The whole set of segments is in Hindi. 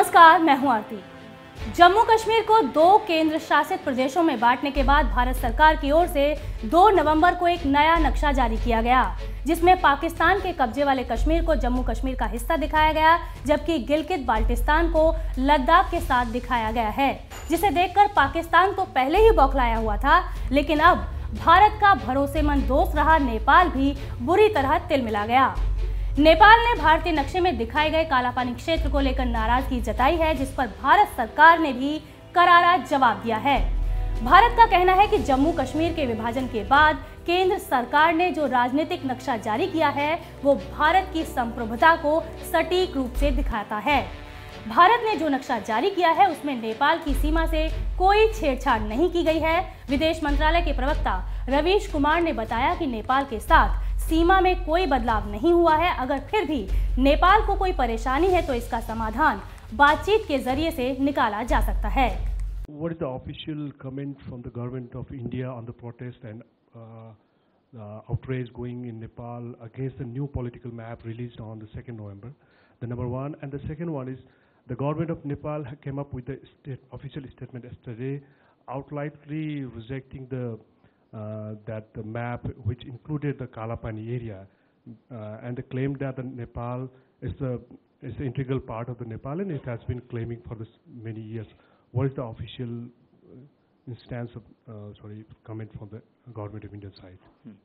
नमस्कार, मैं हूं आरती। जम्मू कश्मीर को 2 केंद्र शासित प्रदेशों में बांटने के बाद भारत सरकार की ओर से 2 नवंबर को एक नया नक्शा जारी किया गया, जिसमें पाकिस्तान के कब्जे वाले कश्मीर को जम्मू कश्मीर का हिस्सा दिखाया गया, जबकि गिलगित बाल्टिस्तान को लद्दाख के साथ दिखाया गया है, जिसे देखकर पाकिस्तान तो पहले ही बौखलाया हुआ था, लेकिन अब भारत का भरोसेमंद दोस्त रहा नेपाल भी बुरी तरह तिलमिला गया। नेपाल ने भारतीय नक्शे में दिखाए गए कालापानी क्षेत्र को लेकर नाराजगी जताई है, जिस पर भारत सरकार ने भी करारा जवाब दिया है। भारत का कहना है कि जम्मू कश्मीर के विभाजन के बाद केंद्र सरकार ने जो राजनीतिक नक्शा जारी किया है वो भारत की संप्रभुता को सटीक रूप से दिखाता है। भारत ने जो नक्शा जारी किया है उसमें नेपाल की सीमा से कोई छेड़छाड़ नहीं की गई है। विदेश मंत्रालय के प्रवक्ता रवीश कुमार ने बताया कि नेपाल के साथ सीमा में कोई बदलाव नहीं हुआ है। अगर फिर भी नेपाल को कोई परेशानी है तो इसका समाधान बातचीत के जरिए से निकाला जा सकता है। What is the official comment from the government of India on the protest and outrage going in Nepal against the new political map released on the 2nd November? The number one, and the second one is the government of Nepal came up with the official statement yesterday, outrightly rejecting that the map which included the Kalapani area, and they claimed that the Nepal is the integral part of the Nepal and it has been claiming for this many years. What is the official instance of comment from the government of India side?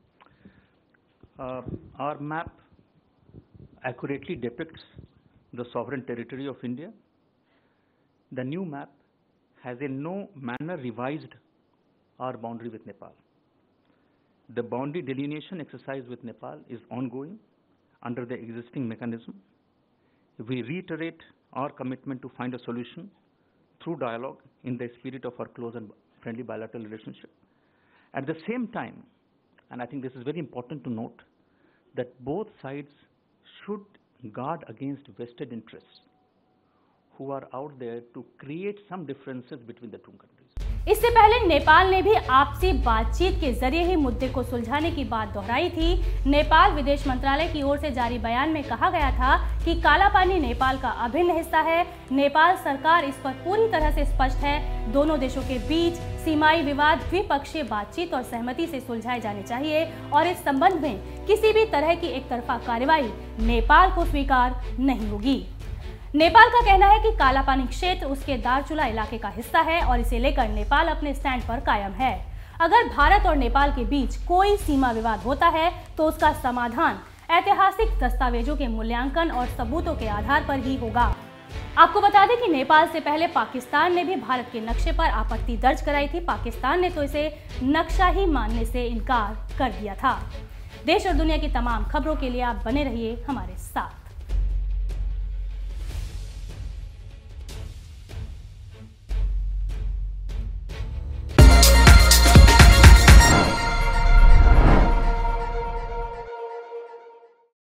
Our map accurately depicts the sovereign territory of India. The new map has in no manner revised our boundary with Nepal. The boundary delineation exercise with Nepal is ongoing under the existing mechanism. We reiterate our commitment to find a solution through dialogue in the spirit of our close and friendly bilateral relationship. At the same time, and I think this is very important to note, that both sides should guard against vested interests who are out there to create some differences between the two countries. इससे पहले नेपाल ने भी आपसी बातचीत के जरिए ही मुद्दे को सुलझाने की बात दोहराई थी। नेपाल विदेश मंत्रालय की ओर से जारी बयान में कहा गया था कि कालापानी नेपाल का अभिन्न हिस्सा है। नेपाल सरकार इस पर पूरी तरह से स्पष्ट है। दोनों देशों के बीच सीमाई विवाद द्विपक्षीय बातचीत और सहमति से सुलझाए जाने चाहिए और इस संबंध में किसी भी तरह की एकतरफा कार्रवाई नेपाल को स्वीकार नहीं होगी। नेपाल का कहना है कि कालापानी क्षेत्र उसके दारचुला इलाके का हिस्सा है और इसे लेकर नेपाल अपने स्टैंड पर कायम है। अगर भारत और नेपाल के बीच कोई सीमा विवाद होता है तो उसका समाधान ऐतिहासिक दस्तावेजों के मूल्यांकन और सबूतों के आधार पर ही होगा। आपको बता दें कि नेपाल से पहले पाकिस्तान ने भी भारत के नक्शे पर आपत्ति दर्ज कराई थी। पाकिस्तान ने तो इसे नक्शा ही मानने से इनकार कर दिया था। देश और दुनिया की तमाम खबरों के लिए आप बने रहिए हमारे साथ।